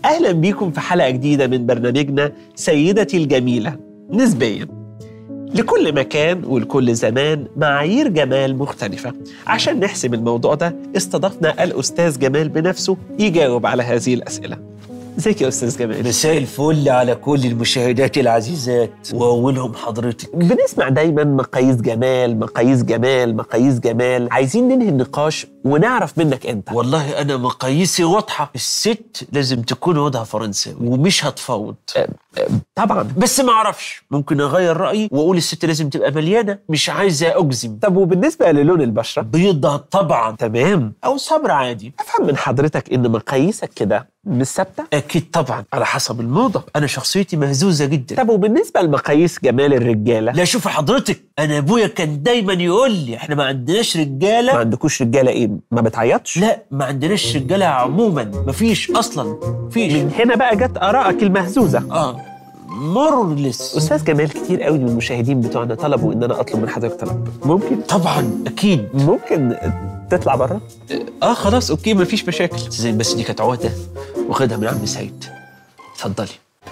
أهلا بيكم في حلقة جديدة من برنامجنا سيدتي الجميلة نسبياً. لكل مكان ولكل زمان معايير جمال مختلفة. عشان نحسم الموضوع ده استضفنا الأستاذ جمال بنفسه يجاوب على هذه الأسئلة. ازيك يا أستاذ جمال؟ مساء الفل على كل المشاهدات العزيزات وأولهم حضرتك. بنسمع دايما مقاييس جمال مقاييس جمال مقاييس جمال، عايزين ننهي النقاش ونعرف منك أنت. والله أنا مقاييسي واضحة، الست لازم تكون وضعها فرنساوي ومش هتفاوض. طبعا، بس ما أعرفش، ممكن أغير رأيي وأقول الست لازم تبقى مليانة، مش عايزة أجزم. طب وبالنسبة للون البشرة؟ بيضة طبعا. تمام. أو صبر عادي. أفهم من حضرتك إن مقاييسك كده مش ثابتة؟ أكيد طبعا، على حسب الموضة. أنا شخصيتي مهزوزة جدا. طب وبالنسبة لمقاييس جمال الرجالة؟ لا شوف حضرتك، أنا أبويا كان دايما يقول لي إحنا ما عندناش رجالة. ما عندكوش رجالة إيه؟ ما بتعيطش؟ لا، ما عندناش رجالة عموما، مفيش أصلا، مفيش. من هنا بقى جت آرائك المهزوزة. مورلس. أستاذ جمال، كتير قوي من المشاهدين بتوعنا طلبوا إن أنا أطلب من حضرتك طلب. ممكن؟ طبعا أكيد. ممكن تطلع بره؟ خلاص أوكي، مفيش مشاكل. زي بس دي كانت عقدة واخدها من عم سعيد. اتفضلي.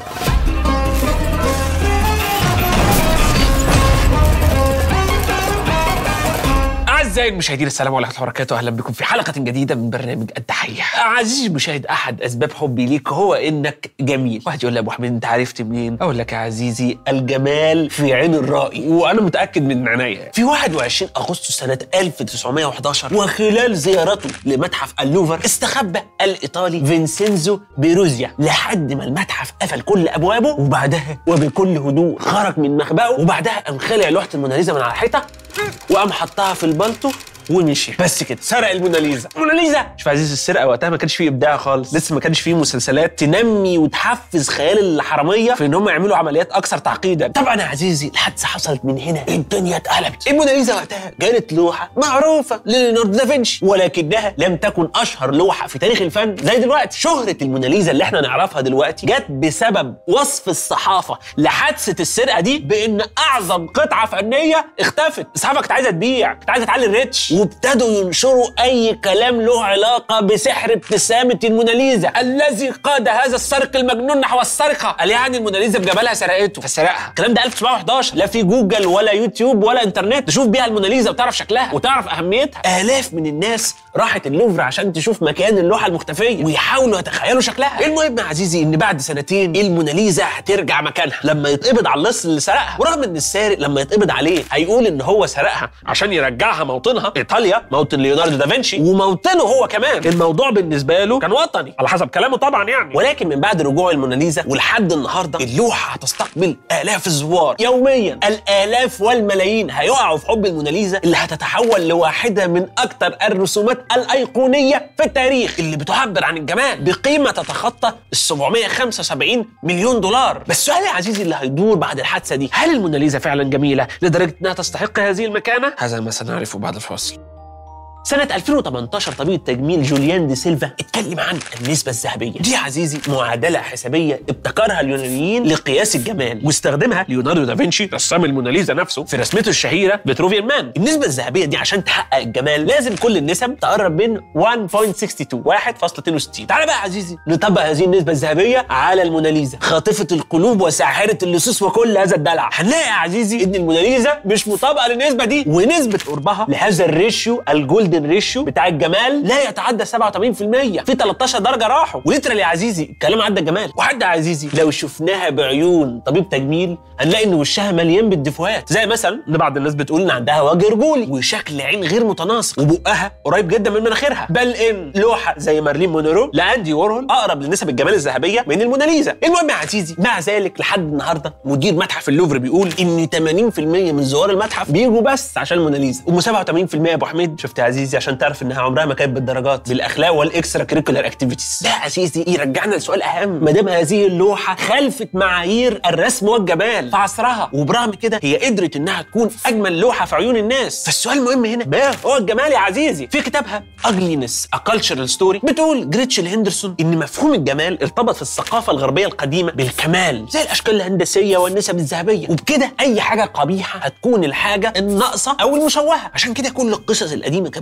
أعزائي المشاهدين، السلام عليكم ورحمة الله وبركاته. أهلا بكم في حلقة جديدة من برنامج التحية. عزيزي المشاهد، أحد أسباب حبي ليك هو إنك جميل. واحد يقول لي يا أبو حميد أنت عرفت منين؟ أقول لك يا عزيزي، الجمال في عين الرائي، وأنا متأكد من عناية. في 21 أغسطس سنة 1911 وخلال زيارته لمتحف اللوفر استخبى الإيطالي فينسينزو بيروزيا لحد ما المتحف قفل كل أبوابه، وبعدها وبكل هدوء خرج من مخبأه، وبعدها قام خلع لوحة الموناليزا من على الحيطة وقام حطها في البلطو ومشي. بس كده، سرق الموناليزا. موناليزا. شوف عزيز، السرقة وقتها ما كانش فيه إبداع خالص، لسه ما كانش فيه مسلسلات تنمي وتحفز خيال الحرامية في إن هم يعملوا عمليات أكثر تعقيدا. طبعا يا عزيزي، الحادثة حصلت من هنا الدنيا اتقلبت. الموناليزا وقتها كانت لوحة معروفة لليوناردو دافنشي، ولكنها لم تكن أشهر لوحة في تاريخ الفن زي دلوقتي. شهرة الموناليزا اللي احنا نعرفها دلوقتي جت بسبب وصف الصحافة لحادثة السرقة دي بإن أعظم قطعة فنية اختفت. الصحافة كانت عايزة تبيع، كانت عايزة تعلي الريتش، وابتدوا ينشروا أي كلام له علاقة بسحر ابتسامة الموناليزا الذي قاد هذا السارق المجنون نحو السرقة. قال يعني الموناليزا بجمالها سرقته فسرقها. الكلام ده 1911، لا في جوجل ولا يوتيوب ولا انترنت تشوف بيها الموناليزا وتعرف شكلها وتعرف أهميتها. آلاف من الناس راحت اللوفر عشان تشوف مكان اللوحة المختفية ويحاولوا يتخيلوا شكلها. المهم يا عزيزي، إن بعد سنتين الموناليزا هترجع مكانها لما يتقبض على اللص اللي سرقها. ورغم إن السارق لما يتقبض عليه هيقول إن هو سرقها عشان يرجعها موطنها إيطاليا، موطن ليوناردو دافنشي، وموطنه هو كمان. الموضوع بالنسبه له كان وطني على حسب كلامه طبعا يعني. ولكن من بعد رجوع الموناليزا ولحد النهارده اللوحه هتستقبل آلاف الزوار يوميا. الآلاف والملايين هيقعوا في حب الموناليزا اللي هتتحول لواحده من اكثر الرسومات الايقونيه في التاريخ، اللي بتعبر عن الجمال بقيمه تتخطى ال 775 مليون دولار. بس السؤال يا عزيزي اللي هيدور بعد الحادثه دي، هل الموناليزا فعلا جميله لدرجه انها تستحق هذه المكانه؟ هذا ما سنعرفه بعد الفاصل. سنة 2018 طبيب التجميل جوليان دي سيلفا اتكلم عن النسبة الذهبية. دي يا عزيزي معادلة حسابية ابتكرها اليونانيين لقياس الجمال، واستخدمها ليوناردو دافنشي رسام الموناليزا نفسه في رسمته الشهيرة بتروفيان مان. النسبة الذهبية دي عشان تحقق الجمال لازم كل النسب تقرب من 1.62 1.62. تعالى بقى يا عزيزي نطبق هذه النسبة الذهبية على الموناليزا خاطفة القلوب وساحرة اللصوص وكل هذا الدلع. هنلاقي يا عزيزي ان الموناليزا مش مطابقة للنسبة دي، ونسبة قربها لهذا الريشيو الجولد الريشيو بتاع الجمال لا يتعدى 87%. في 13 درجه راحوا. وليترالي يا عزيزي الكلام عدى الجمال. وحد يا عزيزي لو شفناها بعيون طبيب تجميل هنلاقي ان وشها مليان بالدفوات، زي مثلا ان بعض الناس بتقول ان عندها وجه رجولي وشكل عين غير متناسق وبقها قريب جدا من مناخيرها، بل ان لوحه زي مارلين مونرو لاندي وورهول اقرب لنسب الجمال الذهبيه من الموناليزا. المهم يا عزيزي، مع ذلك لحد النهارده مدير متحف اللوفر بيقول ان 80% من زوار المتحف بيجوا بس عشان الموناليزا، و87% يا ابو حميد شفت يا عزيزي عشان تعرف انها عمرها ما كانت بالدرجات، بالاخلاق والاكسترا كريكولار اكتيفيتيز. ده يا عزيزي يرجعنا لسؤال اهم، ما دام هذه اللوحه خلفت معايير الرسم والجمال في عصرها، وبرغم كده هي قدرت انها تكون اجمل لوحه في عيون الناس. فالسؤال المهم هنا، ما هو الجمال يا عزيزي؟ في كتابها Ugliness A Cultural Story بتقول جريتشل هندرسون ان مفهوم الجمال ارتبط في الثقافه الغربيه القديمه بالكمال، زي الاشكال الهندسيه والنسب الذهبيه، وبكده اي حاجه قبيحه هتكون الحاجه الناقصه او المشوهه. عشان كده كل القصص القديمه كانت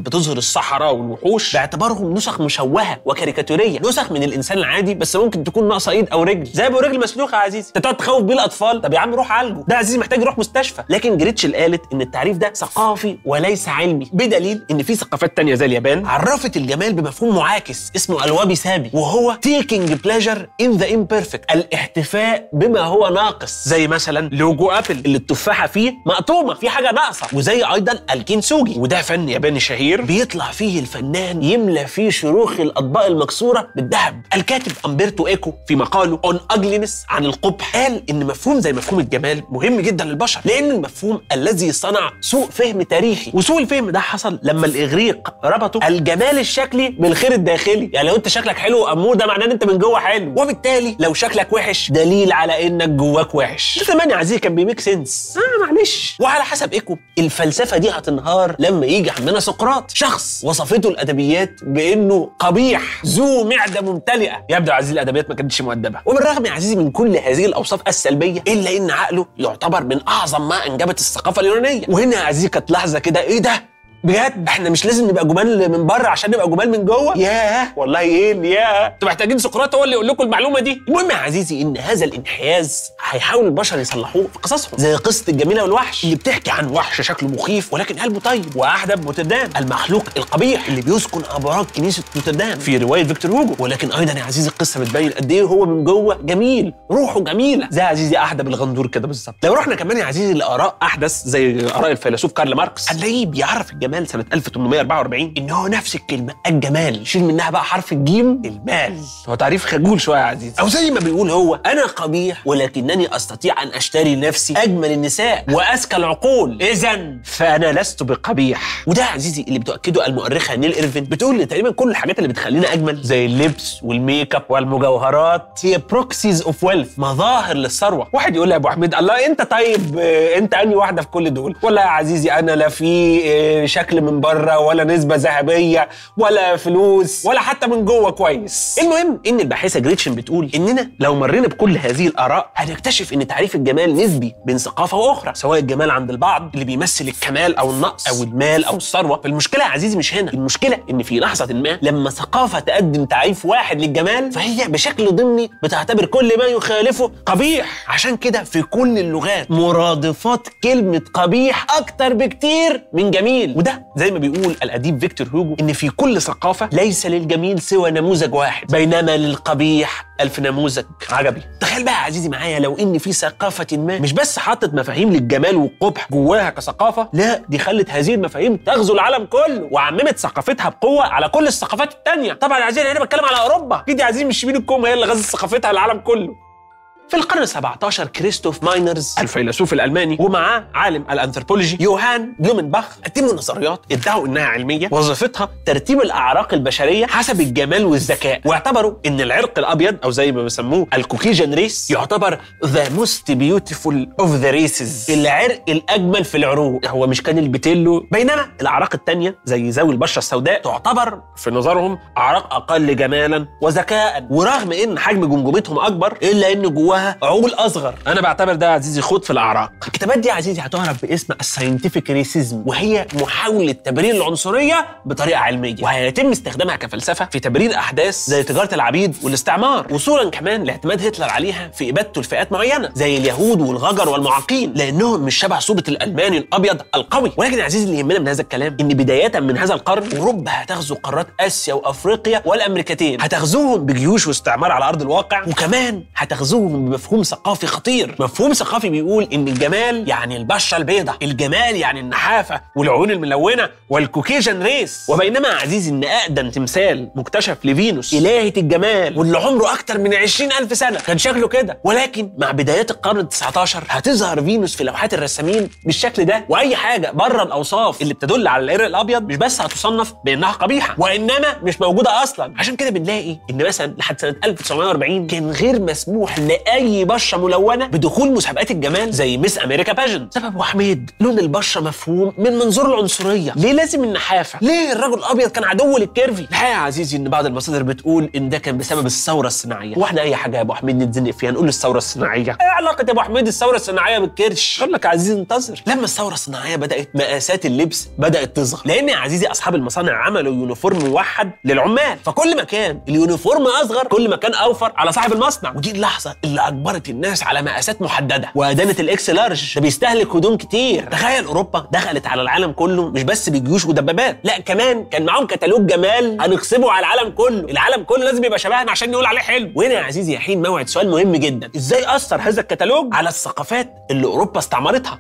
بتظهر الصحراء والوحوش باعتبارهم نسخ مشوهه وكاريكاتوريه، نسخ من الانسان العادي بس ممكن تكون ناقصه ايد او رجل، زي ابو رجل مسلوخه يا عزيزي. انت تقعد تخوف بيه الاطفال؟ طب يا عم روح عالجه، ده عزيزي محتاج يروح مستشفى. لكن جريتشل قالت ان التعريف ده ثقافي وليس علمي، بدليل ان في ثقافات تانية زي اليابان عرفت الجمال بمفهوم معاكس اسمه الوابي سابي، وهو taking pleasure in the imperfect، الاحتفاء بما هو ناقص، زي مثلا لوجو ابل اللي التفاحه فيه مقطومه، في حاجه ناقصه، وزي ايضا الكينسوجي وده فن ياباني شهير بيطلع فيه الفنان يملى فيه شروخ الاطباق المكسوره بالذهب. الكاتب امبرتو ايكو في مقاله On Ugliness عن القبح قال ان مفهوم زي مفهوم الجمال مهم جدا للبشر، لان المفهوم الذي صنع سوء فهم تاريخي، وسوء الفهم ده حصل لما الاغريق ربطوا الجمال الشكلي بالخير الداخلي. يعني لو انت شكلك حلو وامور ده معناه ان انت من جوه حلو، وبالتالي لو شكلك وحش دليل على انك جواك وحش. ده زمان يا عزيزي كان بيميك سنس، معلش. وعلى حسب ايكو الفلسفه دي هتنهار لما يجي عندنا سقراط، شخص وصفته الادبيات بانه قبيح ذو معده ممتلئه. يبدو عزيزي الادبيات ما كانتش مؤدبه، وبالرغم يا عزيزي من كل هذه الاوصاف السلبيه الا ان عقله يعتبر من اعظم ما انجبت الثقافه اليونانيه. وهنا يا عزيزي كانت لحظه كده، ايه ده بجد؟ احنا مش لازم نبقى جمال من بره عشان نبقى جمال من جوه؟ ياه والله ياه، انتوا محتاجين سقراط هو اللي يقول لكم المعلومه دي. المهم يا عزيزي ان هذا الانحياز هيحاول البشر يصلحوه في قصصهم، زي قصه الجميله والوحش اللي بتحكي عن وحش شكله مخيف ولكن قلبه طيب، واحدب نوتردام المخلوق القبيح اللي بيسكن ابراج كنيسه نوتردام في روايه فيكتور هوجو. ولكن ايضا يا عزيزي القصه بتبين قد ايه هو من جوه جميل، روحه جميله، زي عزيزي احدب الغندور كده بالظبط. لو رحنا كمان يا عزيزي لاراء احدث زي اراء الفيلسوف كارل ماركس، هنلاقيه بيعرف الجمال سنه 1844 ان هو نفس الكلمه الجمال شيل منها بقى حرف الجيم، المال. هو تعريف خجول شويه يا عزيزي، او زي ما بيقول هو انا قبيح ولكنني استطيع ان اشتري لنفسي اجمل النساء واذكى العقول، اذا فانا لست بقبيح. وده يا عزيزي اللي بتؤكده المؤرخه نيل إيرفين، بتقول تقريبا كل الحاجات اللي بتخلينا اجمل زي اللبس والميك اب والمجوهرات هي بروكسيز اوف ويلث، مظاهر للثروه. واحد يقول لي يا ابو حميد الله انت طيب انت انهي واحده في كل دول؟ ولا يا عزيزي انا لا في شكل من بره ولا نسبه ذهبيه ولا فلوس ولا حتى من جوه كويس. المهم ان الباحثه جريتشن بتقول اننا لو مرينا بكل هذه الاراء هنكتشف ان تعريف الجمال نسبي بين ثقافه واخرى، سواء الجمال عند البعض اللي بيمثل الكمال او النقص او المال او الثروه. فالمشكله يا عزيزي مش هنا، المشكله ان في لحظه ما لما ثقافه تقدم تعريف واحد للجمال فهي بشكل ضمني بتعتبر كل ما يخالفه قبيح. عشان كده في كل اللغات مرادفات كلمه قبيح اكتر بكتير من جميل. وده زي ما بيقول الاديب فيكتور هوجو ان في كل ثقافه ليس للجميل سوى نموذج واحد بينما للقبيح 1000 نموذج. عجبي. تخيل بقى يا عزيزي معايا لو ان في ثقافه ما مش بس حطت مفاهيم للجمال والقبح جواها كثقافه، لا دي خلت هذه المفاهيم تغزو العالم كله وعممت ثقافتها بقوه على كل الثقافات التانيه. طبعا يا عزيزي انا بتكلم على اوروبا، اكيد يا عزيزي مش شبين الكوم هي اللي غزت ثقافتها العالم كله. في القرن ال17 كريستوف ماينرز الفيلسوف الألماني ومعاه عالم الأنثروبولوجي يوهان بلومنباخ قدموا نظريات ادعوا إنها علمية وظيفتها ترتيب الأعراق البشرية حسب الجمال والذكاء، واعتبروا إن العرق الأبيض أو زي ما بيسموه الكوكيجن ريس يعتبر the most beautiful of the races، العرق الأجمل في العروق، هو مش كان البتيلو. بينما الأعراق التانية زي ذوي البشرة السوداء تعتبر في نظرهم أعراق أقل جمالا وذكاء، ورغم إن حجم جمجمتهم أكبر إلا إن جواها عقول اصغر. انا بعتبر ده يا عزيزي خوض في الاعراق. الكتابات دي يا عزيزي هتعرف باسم الساينتفك ريسيزم، وهي محاوله تبرير العنصريه بطريقه علميه، وهيتم استخدامها كفلسفه في تبرير احداث زي تجاره العبيد والاستعمار، وصولا كمان لاعتماد هتلر عليها في ابادته لفئات معينه زي اليهود والغجر والمعاقين لانهم مش شبه صوره الالماني الابيض القوي. ولكن يا عزيزي اللي يهمنا من هذا الكلام ان بدايه من هذا القرن اوروبا هتغزو قارات اسيا وافريقيا والامريكتين، هتغزوهم بجيوش واستعمار على ارض الواقع، وكمان هتغزوهم بمفهوم ثقافي خطير. مفهوم ثقافي بيقول ان الجمال يعني البشره البيضاء، الجمال يعني النحافه والعيون الملونه والكوكيجن ريس. وبينما يا عزيزي ان اقدم تمثال مكتشف لفينوس الهه الجمال واللي عمره اكتر من 20,000 سنه كان شكله كده، ولكن مع بدايات القرن ال19 هتظهر فينوس في لوحات الرسامين بالشكل ده، واي حاجه بره الاوصاف اللي بتدل على العرق الابيض مش بس هتصنف بانها قبيحه وانما مش موجوده اصلا. عشان كده بنلاقي ان مثلا لحد سنه 1940 كان غير مسموح اي بشره ملونه بدخول مسابقات الجمال زي ميس امريكا باجن. سبب حميد لون البشره مفهوم من منظور العنصريه. ليه لازم النحافه؟ ليه الرجل الابيض كان عدو للكيرفي؟ الحقيقه يا عزيزي ان بعض المصادر بتقول ان ده كان بسبب الثوره الصناعيه. واحنا اي حاجه يا ابو حميد نتزنق فيها نقول الثوره الصناعيه. ايه علاقه يا ابو حميد الثوره الصناعيه بالكرش؟ اقول لك يا عزيزي انتظر. لما الثوره الصناعيه بدات مقاسات اللبس بدات تظهر، لان يا عزيزي اصحاب المصانع عملوا يونيفورم موحد للعمال، فكل ما كان اليونيفورم اصغر كل ما كان اوفر على صاحب المصنع. ودي اللحظه اللي اجبرت الناس على مقاسات محدده وادانت الاكس لارج. ده بيستهلك هدوم كتير. تخيل اوروبا دخلت على العالم كله مش بس بجيوش ودبابات، لا كمان كان معاهم كتالوج جمال هنغصبه على العالم كله. العالم كله لازم يبقى شبهنا عشان نقول عليه حلو. وهنا يا عزيزي يحين موعد سؤال مهم جدا: ازاي اثر هذا الكتالوج على الثقافات اللي اوروبا استعمرتها؟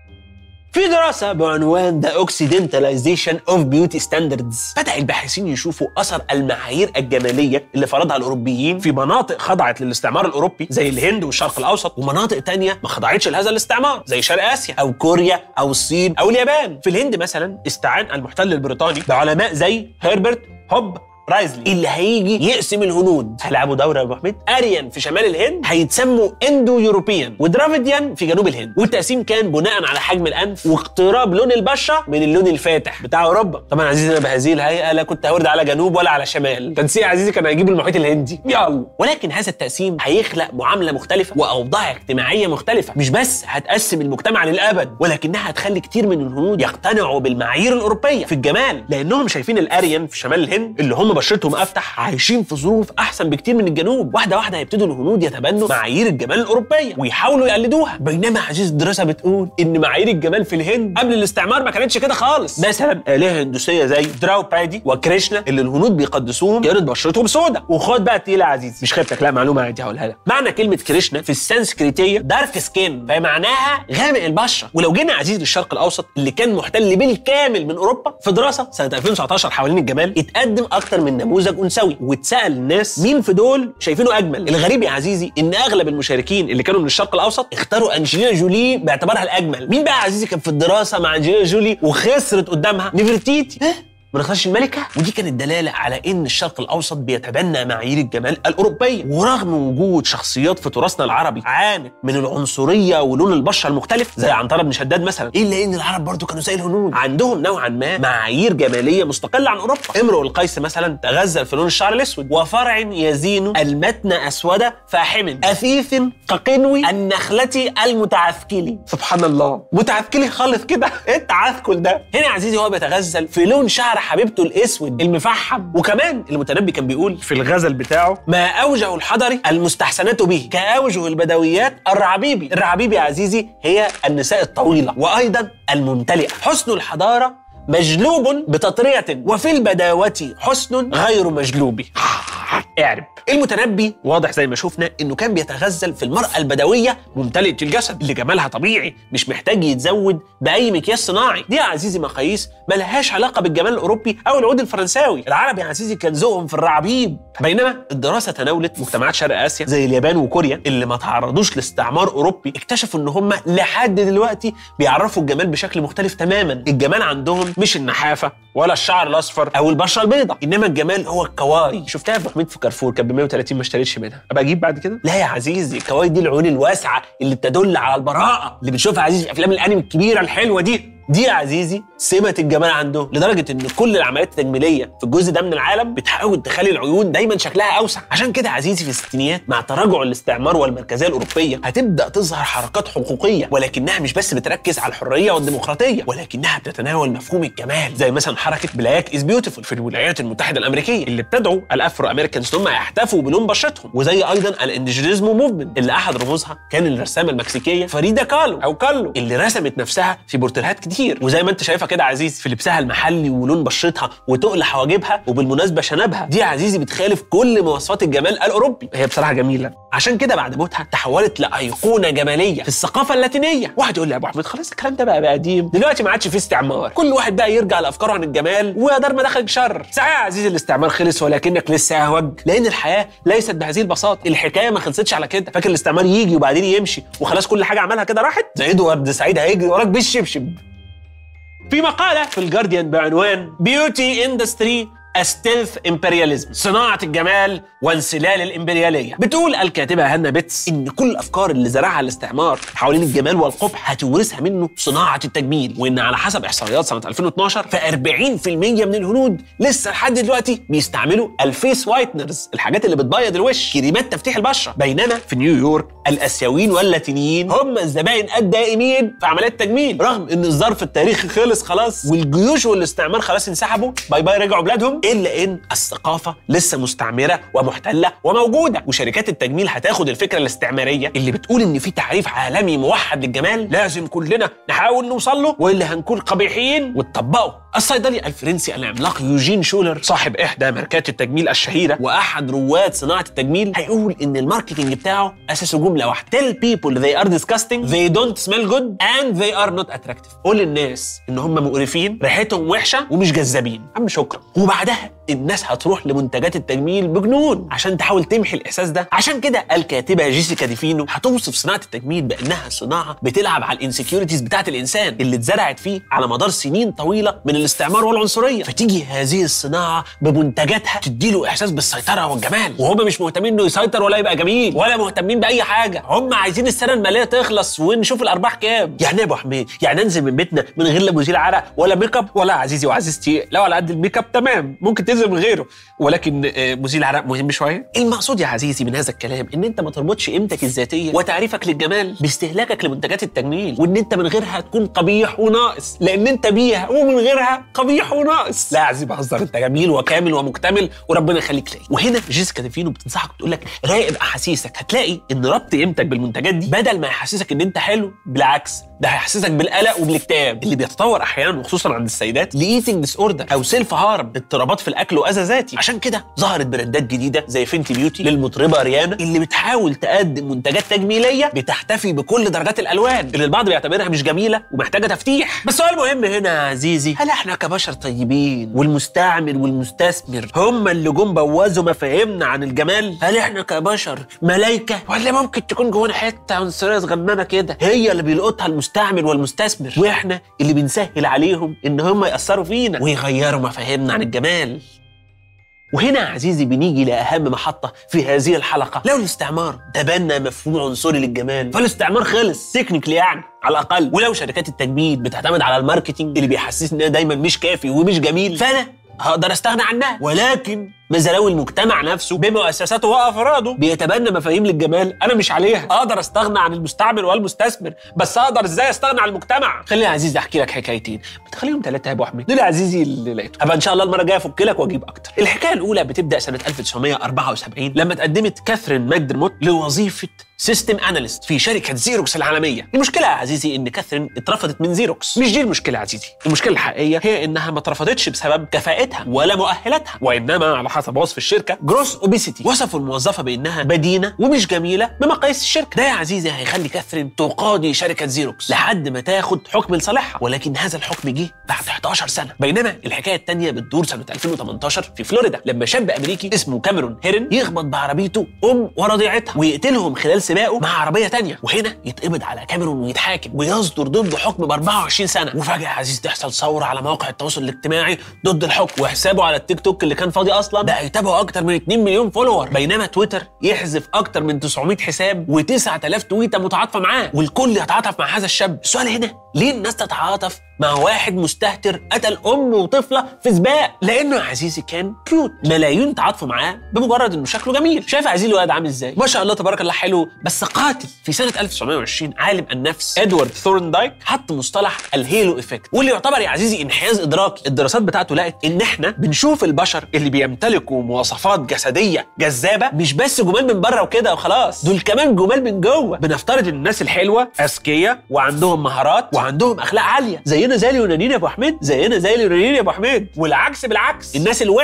في دراسة بعنوان The Occidentalization of Beauty Standards بدأ الباحثين يشوفوا أثر المعايير الجمالية اللي فرضها الأوروبيين في مناطق خضعت للاستعمار الأوروبي زي الهند والشرق الأوسط، ومناطق تانية ما خضعتش لهذا الاستعمار زي شرق آسيا أو كوريا أو الصين أو اليابان. في الهند مثلا استعان المحتل البريطاني بعلماء زي هربرت هوب رايزلي اللي هيجي يقسم الهنود. هيلعبوا دوره يا ابو حميد. اريان في شمال الهند هيتسموا اندو يوروبيان، ودرافيديان في جنوب الهند. والتقسيم كان بناء على حجم الانف واقتراب لون البشره من اللون الفاتح بتاع اوروبا. طبعا عزيزي انا بهذه الهيئه لا كنت هورد على جنوب ولا على شمال، تنسيق يا عزيزي كان هيجيب المحيط الهندي يلا. ولكن هذا التقسيم هيخلق معامله مختلفه واوضاع اجتماعيه مختلفه. مش بس هتقسم المجتمع للابد، ولكنها هتخلي كتير من الهنود يقتنعوا بالمعايير الاوروبيه في الجمال، لانهم شايفين الاريان في شمال الهند اللي هم بشرتهم افتح عايشين في ظروف احسن بكتير من الجنوب. واحده واحده هيبتدوا الهنود يتبنوا معايير الجمال الاوروبيه ويحاولوا يقلدوها. بينما عزيز الدراسه بتقول ان معايير الجمال في الهند قبل الاستعمار ما كانتش كده خالص. مثلا آلهة هندوسيه زي دراوبادي وكريشنا اللي الهنود بيقدسوهم كانت بشرتهم سوداء. وخد بقى تقيله يا عزيزي، مش خيبتك لا معلومه عادي هقولها لك. معنى كلمه كريشنا في السنسكريتيه دارك سكين، فمعناها غامق البشره. ولو جينا عزيز للشرق الاوسط اللي كان محتل بالكامل من اوروبا، في دراسه سنه 2019 حوالين الجمال اتقدم اكتر من نموذج انثوي واتسال الناس مين في دول شايفينه اجمل. الغريب يا عزيزي ان اغلب المشاركين اللي كانوا من الشرق الاوسط اختاروا انجلينا جولي باعتبارها الاجمل. مين بقى يا عزيزي كان في الدراسه مع انجلينا جولي وخسرت قدامها؟ نيفرتيتي. ما نختارش الملكه. ودي كانت دلاله على ان الشرق الاوسط بيتبنى معايير الجمال الاوروبيه. ورغم وجود شخصيات في تراثنا العربي عانت من العنصريه ولون البشره المختلف زي عنترة بن شداد مثلا، الا ان العرب برضو كانوا زي الهنود عندهم نوعا ما معايير جماليه مستقله عن اوروبا. امرؤ القيس مثلا تغزل في لون الشعر الاسود: وفرع يزين المتن اسود فاحم اثيث كقنوي النخله المتعثكلي. سبحان الله، متعثكلي خالص كده. ايه التعثكل ده؟ هنا يا عزيزي هو بيتغزل في لون شعر حبيبته الاسود المفحم. وكمان المتنبي كان بيقول في الغزل بتاعه: ما اوجه الحضر المستحسنات به كاوجه البدويات الرعبيبي. الرعبيبي يا عزيزي هي النساء الطويله وايضا الممتلئه. حسن الحضاره مجلوب بتطريه وفي البداوه حسن غير مجلوب. اعرب. المتنبي واضح زي ما شفنا انه كان بيتغزل في المرأة البدوية ممتلئة الجسد اللي جمالها طبيعي مش محتاج يتزود بأي مكياج صناعي. دي يا عزيزي مقاييس ملهاش علاقة بالجمال الأوروبي أو العود الفرنساوي. العرب يا عزيزي كان ذوقهم في الرعبيب. بينما الدراسة تناولت مجتمعات شرق آسيا زي اليابان وكوريا اللي ما تعرضوش لاستعمار أوروبي، اكتشفوا ان هم لحد دلوقتي بيعرفوا الجمال بشكل مختلف تماما. الجمال عندهم مش النحافة ولا الشعر الأصفر أو البشرة البيضاء، إنما الجمال هو الكواي. شفتها يا أبو حميد في كارفور كانت ب 130 ما اشتريتش منها، ابقى اجيب بعد كده؟ لا يا عزيزي، الكواي دي العيون الواسعه اللي بتدل على البراءه اللي بتشوفها يا عزيزي في افلام الانمي الكبيره الحلوه دي يا عزيزي سمة الجمال عندهم، لدرجة ان كل العمليات التجميلية في الجزء ده من العالم بتحاول تخلي العيون دايما شكلها اوسع. عشان كده يا عزيزي في الستينيات مع تراجع الاستعمار والمركزية الأوروبية هتبدأ تظهر حركات حقوقية، ولكنها مش بس بتركز على الحرية والديمقراطية، ولكنها بتتناول مفهوم الجمال، زي مثلا حركة بلاك از بيوتيفول في الولايات المتحدة الأمريكية اللي بتدعو الافرو امريكانز هم يحتفوا بلون بشرتهم، وزي ايضا الانديجينيزمو موفمنت اللي احد رموزها كان الرسامة المكسيكية فريدا كالو او كالو اللي رسمت نفسها في بورتريهات كتير، وزي ما انت شايفها كده عزيزي في لبسها المحلي ولون بشرتها وتقل حواجبها، وبالمناسبه شنبها دي يا عزيزي بتخالف كل مواصفات الجمال الاوروبي. هي بصراحه جميله، عشان كده بعد موتها تحولت لايقونه جماليه في الثقافه اللاتينيه. واحد يقول لي يا ابو احمد خلاص الكلام ده بقى قديم، دلوقتي ما عادش فيه استعمار، كل واحد بقى يرجع لافكاره عن الجمال ويا دار ما دخلك شر. صحيح يا عزيزي الاستعمار خلص، ولكنك لسه اهوج، لان الحياه ليست بهذه البساطه. الحكايه ما خلصتش على كده. فاكر الاستعمار يجي وبعدين يمشي وخلاص كل حاجه عملها كده راحت؟ زي ادوارد سعيد هيجري وراك بالشبشب. في مقالة في الجارديان بعنوان Beauty Industry ستيلث امبرياليزم، صناعة الجمال وانسلال الامبريالية. بتقول الكاتبة هانا بيتس إن كل الأفكار اللي زرعها الاستعمار حوالين الجمال والقبح هتورثها منه صناعة التجميل، وإن على حسب إحصائيات سنة 2012 ف40% من الهنود لسه لحد دلوقتي بيستعملوا الفيس وايتنرز، الحاجات اللي بتبيض الوش، كريمات تفتيح البشرة. بينما في نيويورك الآسيويين واللاتينيين هم الزبائن الدائمين في عمليات التجميل، رغم إن الظرف التاريخي خلص خلاص والجيوش والاستعمار خلاص انسحبوا، باي باي رجعوا بلادهم، إلا إن الثقافة لسه مستعمرة ومحتلة وموجودة. وشركات التجميل هتاخد الفكرة الاستعمارية اللي بتقول إن في تعريف عالمي موحد للجمال لازم كلنا نحاول نوصل له وإلا هنكون قبيحين، وتطبقه. الصيدلي الفرنسي العملاق يوجين شولر صاحب إحدى ماركات التجميل الشهيرة وأحد رواد صناعة التجميل هيقول إن الماركتينج بتاعه أساسه جملة واحدة: Tell people they are disgusting, they don't smell good and they are not attractive. قول للناس إن هم مقرفين، ريحتهم وحشة ومش جذابين. عم شكرا. وبعدها الناس هتروح لمنتجات التجميل بجنون عشان تحاول تمحي الإحساس ده. عشان كده الكاتبة جيسيكا ديفينو هتوصف صناعة التجميل بأنها صناعة بتلعب على الانسكيورتيز بتاعت الإنسان اللي اتزرعت فيه على مدار سنين طويلة من الاستعمار والعنصرية، فتيجي هذه الصناعة بمنتجاتها تديله إحساس بالسيطرة والجمال، وهم مش مهتمين إنه يسيطر ولا يبقى جميل ولا مهتمين بأي حاجة، هم عايزين السنة المالية تخلص ونشوف الأرباح كام. يعني يا أبو حميد، يعني أنزل من بيتنا من غير لا مزيل عرق ولا ميك اب؟ ولا عزيزي وعزيزتي، لو على قد الميك اب تمام ممكن تنزل من غيره، ولكن مزيل عرق مهم شوية. المقصود يا عزيزي من هذا الكلام إن أنت ما تربطش قيمتك الذاتية وتعريفك للجمال باستهلاكك لمنتجات التجميل، وإن أنت من غيرها تكون قبيح وناقص، لأن أنت بيها ومن غيرها قبيح وناقص. لا يا عزيزي بهزر، أنت جميل وكامل ومكتمل وربنا يخليك ليا. وهنا جيسيكا ديفينو بتنصحك تقول لك راقب أحاسيسك، هتلاقي إن ربط قيمتك بالمنتجات دي بدل ما يحسسك إن أنت حلو، بالعكس ده هيحسسك بالقلق وبالاكتئاب اللي بيتطور أحيانا وخصوصا عند السيدات لإيتنج ديس أوردر أو سيلف هارم، اضطرابات في الأكل وأذى ذاتي. عشان كده ظهرت براندات جديدة زي فينتي بيوتي للمطربة ريانا اللي بتحاول تقدم منتجات تجميلية بتحتفي بكل درجات الألوان اللي البعض بيعتبرها مش جميلة ومحتاجة تفتيح. بس السؤال المهم هنا يا عزيزي، هل احنا كبشر طيبين والمستعمر والمستثمر هم اللي جم بوظوا مفاهيمنا عن الجمال؟ هل احنا كبشر ملايكة، ولا ممكن تكون جوانا حتة عنصرية صغننة كده هي اللي بيلقطها المستعمر والمستثمر واحنا اللي بنسهل عليهم ان هم يأثروا فينا ويغيروا مفاهيمنا عن الجمال؟ وهنا يا عزيزي بنيجي لأهم محطة في هذه الحلقة. لو الاستعمار تبنى مفهوم عنصري للجمال فالاستعمار خلص تكنيكلي يعني على الأقل. ولو شركات التجميل بتعتمد على الماركتينج اللي بيحسسني إنها دايما مش كافي ومش جميل، فأنا هقدر استغنى عنها. ولكن ماذا لو المجتمع نفسه بمؤسساته وافراده بيتبنى مفاهيم للجمال انا مش عليها؟ اقدر استغنى عن المستعمر والمستثمر، بس اقدر ازاي استغنى عن المجتمع؟ خليني يا عزيزي احكي لك حكايتين، بتخليهم 3 يا ابو حميد. دول يا عزيزي اللي لقيته، ابقى ان شاء الله المره الجايه افك لك واجيب اكتر. الحكايه الاولى بتبدا سنه 1974 لما تقدمت كاثرين ماكدرموت لوظيفه سيستم اناليست في شركه زيروكس العالميه. المشكله يا عزيزي ان كاثرين اترفضت من زيروكس. مش دي المشكله يا عزيزي، المشكله الحقيقيه هي انها ما اترفضتش بسبب كفاءتها ولا مؤهلاتها، وانما على حسب وصف الشركه جروس اوبيسيتي وصفوا الموظفه بانها بدينه ومش جميله بمقاييس الشركه. ده يا عزيزي هيخلي كاثرين تقاضي شركه زيروكس لحد ما تاخد حكم لصالحها، ولكن هذا الحكم جه بعد 11 سنه. بينما الحكايه الثانيه بتدور سنه 2018 في فلوريدا لما شاب امريكي اسمه كاميرون هيرن يخبط بعربيته ورضيعتها ويقتلهم خلال سباقه مع عربيه ثانيه، وهنا يتقبض على كاميرون ويتحاكم ويصدر ضده حكم ب 24 سنه. وفجاه يا عزيزي تحصل ثوره على مواقع التواصل الاجتماعي ضد الحكم، وحسابه على التيك توك اللي كان فاضي اصلا بقى يتابعه اكتر من 2 مليون فولور، بينما تويتر يحذف اكتر من 900 حساب و9000 تويته متعاطفه معاه، والكل يتعاطف مع هذا الشاب. السؤال هنا، ليه الناس تتعاطف مع واحد مستهتر قتل ام وطفله في سباق؟ لانه يا عزيزي كان كيوت، ملايين تعاطفوا معاه بمجرد انه شكله جميل. شايف يا عزيزي الواد عامل ازاي؟ ما شاء الله تبارك الله حلو بس قاتل. في سنه 1920 عالم النفس ادوارد ثورندايك حط مصطلح الهيلو افكت، واللي يعتبر يا عزيزي انحياز ادراكي. الدراسات بتاعته لقت ان احنا بنشوف البشر اللي بيمتلكوا مواصفات جسديه جذابه مش بس جمال من بره وكده وخلاص، دول كمان جمال من جوه. بنفترض ان الناس الحلوه اذكياء وعندهم مهارات وعندهم اخلاق عاليه، زينا زي اليونانيين يا ابو حميد، زينا زي اليونانيين يا ابو حميد. والعكس بالعكس، الناس الوحشه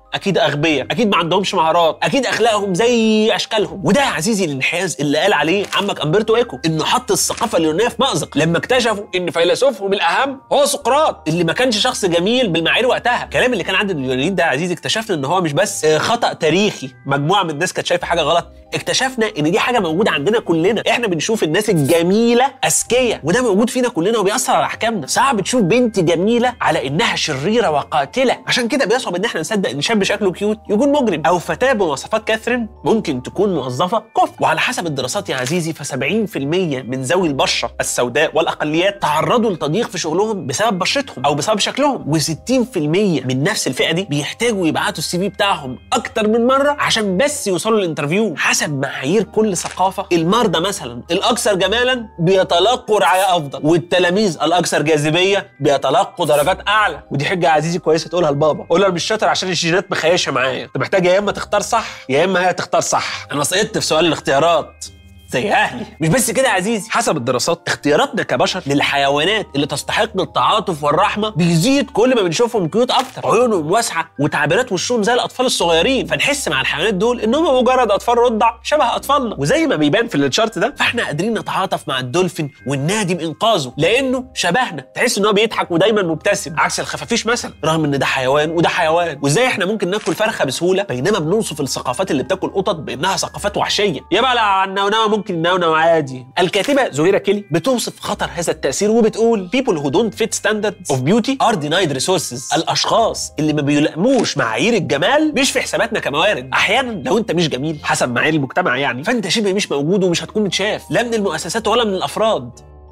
اكيد اغبياء، اكيد ما عندهمش مهارات، اكيد اخلاقهم زي اشكالهم. وده يا عزيزي الانحياز اللي قال عليه عمك امبرتو ايكو انه حط الثقافه اليونانيه في مأزق لما اكتشفوا ان فيلسوفهم الاهم هو سقراط اللي ما كانش شخص جميل بالمعايير وقتها. الكلام اللي كان عند اليونانيين ده يا عزيزي اكتشفنا ان هو مش بس خطأ تاريخي، مجموعه من الناس كانت شايفه حاجه غلط، اكتشفنا ان دي حاجه موجوده عندنا كلنا. احنا بنشوف الناس الجميله اذكياء، وده موجود فينا كلنا وبيأثر على احكامنا. صعب تشوف بنت جميله على انها شريره وقاتله، عشان كده بيصعب ان احنا نصدق ان شاب شكله كيوت يكون مجرم، او فتاه بمواصفات كاثرين ممكن تكون موظفه كفء. وعلى حسب الدراسات يا عزيزي ف70% من ذوي البشره السوداء والاقليات تعرضوا لتضييق في شغلهم بسبب بشرتهم او بسبب شكلهم، و60% من نفس الفئه دي بيحتاجوا يبعتوا السي في بتاعهم اكتر من مره عشان بس يوصلوا للانترفيو. حسب معايير كل ثقافه، المرضى مثلا الاكثر جمالا بيتلقوا رعايه افضل، والتلاميذ الاكثر جاذبيه بيتلقوا درجات اعلى. ودي حجه يا عزيزي كويسه تقولها لبابا، قول له انا مش شاطر عشان الجينات مخيشه معايا، انت محتاج يا اما تختار صح يا اما هي تختار صح. انا سقطت في سؤال الاختيارات زي اهلي. مش بس كده يا عزيزي، حسب الدراسات اختياراتنا كبشر للحيوانات اللي تستحق التعاطف والرحمه بيزيد كل ما بنشوفهم كيوت اكتر، عيونهم واسعه وتعبيرات وشهم زي الاطفال الصغيرين، فنحس مع الحيوانات دول انهم مجرد اطفال رضع شبه اطفالنا. وزي ما بيبان في التشارت ده، فاحنا قادرين نتعاطف مع الدولفين والنادم انقاذه لانه شبهنا، تحس ان هو بيضحك ودايما مبتسم عكس الخفافيش مثلا، رغم ان ده حيوان وده حيوان. وازاي احنا ممكن ناكل فرخه بسهوله بينما بنوصف الثقافات اللي بتاكل قطط بانها ثقافات وحشيه. يبقى لا النونوه ممكن نونو عادي. الكاتبة زهيرة كيلي بتوصف خطر هذا التأثير وبتقول people who don't fit standards of beauty are denied resources. الأشخاص اللي ما بيلائموش معايير الجمال مش في حساباتنا كموارد. أحيانا لو أنت مش جميل حسب معايير المجتمع يعني، فأنت شبه مش موجود ومش هتكون متشاف لا من المؤسسات ولا من الأفراد.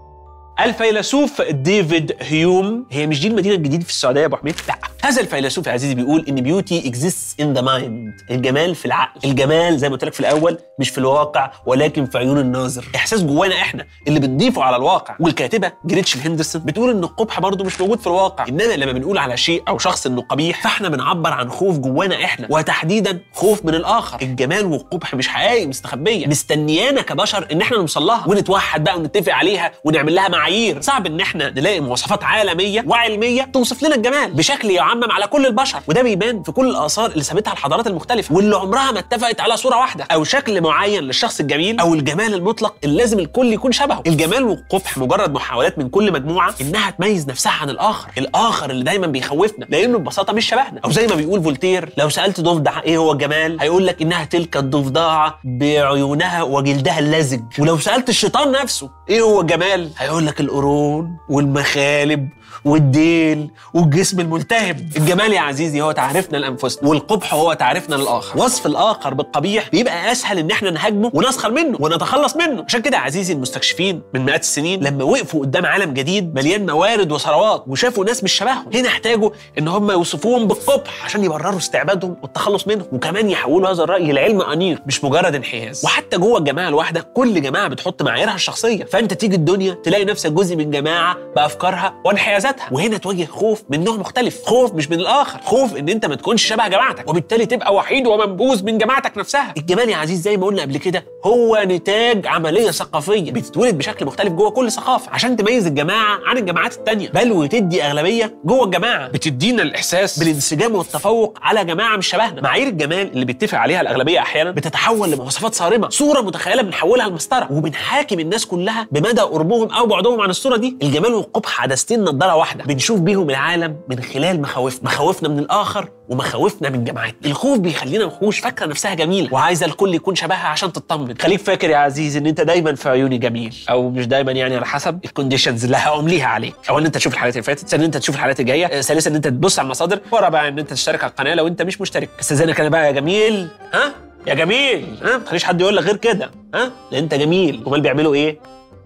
الفيلسوف ديفيد هيوم، هي مش دي المدينه الجديده في السعوديه يا ابو حميد؟ لا، هذا الفيلسوف يا عزيزي بيقول ان بيوتي اكزيستس ان ذا مايند، الجمال في العقل. الجمال زي ما قلت لك في الاول مش في الواقع ولكن في عيون الناظر، احساس جوانا احنا اللي بنضيفه على الواقع. والكاتبه جريتشن هندرسون بتقول ان القبح برضه مش موجود في الواقع، انما لما بنقول على شيء او شخص انه قبيح فاحنا بنعبر عن خوف جوانا احنا، وتحديدا خوف من الاخر. الجمال والقبح مش حقائق مستخبيه مستنيانا كبشر ان احنا نوصل لها ونتوحد بقى ونتفق عليها ونعمل لها معايير. صعب ان احنا نلاقي مواصفات عالميه وعلميه توصف لنا الجمال بشكل يعمم على كل البشر، وده بيبان في كل الاثار اللي سابتها الحضارات المختلفه واللي عمرها ما اتفقت على صوره واحده او شكل معين للشخص الجميل او الجمال المطلق اللي لازم الكل يكون شبهه. الجمال والقبح مجرد محاولات من كل مجموعه انها تميز نفسها عن الاخر اللي دايما بيخوفنا لانه ببساطه مش شبهنا. او زي ما بيقول فولتير، لو سالت ضفدع ايه هو الجمال هيقول لك انها تلك الضفدعه بعيونها وجلدها اللزج. ولو سالت الشيطان نفسه ايه هو الجمال هيقول لك القرون والمخالب والديل والجسم الملتهب. الجمال يا عزيزي هو تعريفنا لانفسنا، والقبح هو تعريفنا للاخر. وصف الاخر بالقبيح بيبقى اسهل ان احنا نهاجمه ونسخر منه ونتخلص منه. عشان كده يا عزيزي المستكشفين من مئات السنين لما وقفوا قدام عالم جديد مليان موارد وثروات وشافوا ناس مش شبههم، هنا احتاجوا ان هم يوصفوهم بالقبح عشان يبرروا استعبادهم والتخلص منهم، وكمان يحولوا هذا الراي لعلم انيق مش مجرد انحياز. وحتى جوه الجماعه الواحده كل جماعه بتحط معاييرها الشخصيه، فانت تيجي الدنيا تلاقي نفسك جزء من جماعه بافكارها وانحيازاتها، وهنا تواجه خوف من نوع مختلف، خوف مش من الاخر، خوف ان انت ما تكونش شبه جماعتك وبالتالي تبقى وحيد ومنبوذ من جماعتك نفسها. الجمال يا عزيز زي ما قلنا قبل كده هو نتاج عمليه ثقافيه بتتولد بشكل مختلف جوه كل ثقافه عشان تميز الجماعه عن الجماعات التانيه، بل وتدي اغلبيه جوه الجماعه بتدينا الاحساس بالانسجام والتفوق على جماعه مش شبهنا. معايير الجمال اللي بيتفق عليها الاغلبيه احيانا بتتحول لمواصفات صارمه، صوره متخيله بنحولها لمسطره وبنحاكم الناس كلها بمدى قربهم او بعدهم عن الصوره دي. الجمال والقبح عدستين نضاره واحده بنشوف بيهم العالم من خلال مخاوفنا من الاخر ومخاوفنا من جماعتنا. الخوف بيخلينا وحوش فاكره نفسها جميله وعايزه الكل يكون شبهها عشان تطمن. خليك فاكر يا عزيزي ان انت دايما في عيوني جميل، او مش دايما يعني على حسب الكونديشنز اللي هامليها عليك. او ان انت تشوف الحلقات اللي فاتت، ثانيا ان انت تشوف الحلقات الجايه، ثالثا ان انت تبص على المصادر، ورا بقى ان انت تشترك على القناه لو انت مش مشترك. استاذنك انا بقى يا جميل، يا جميل، ما تخليش حد يقول لك غير كده، لان انت جميل. امال بيعملوا ايه؟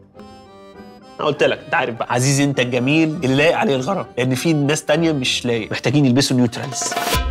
انا قلت لك انت عارف بقى عزيزي، انت الجميل اللي لايق عليه الغرض، لان في ناس تانية مش لايق، محتاجين يلبسوا نيوترالز.